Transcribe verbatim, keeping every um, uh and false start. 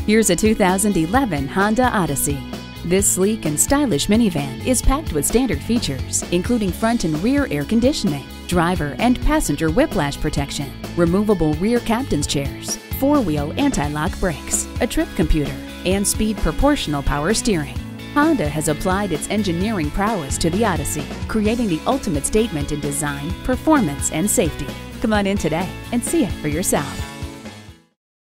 Here's a two thousand eleven Honda Odyssey. This sleek and stylish minivan is packed with standard features, including front and rear air conditioning, driver and passenger whiplash protection, removable rear captain's chairs, four-wheel anti-lock brakes, a trip computer, and speed proportional power steering. Honda has applied its engineering prowess to the Odyssey, creating the ultimate statement in design, performance, and safety. Come on in today and see it for yourself.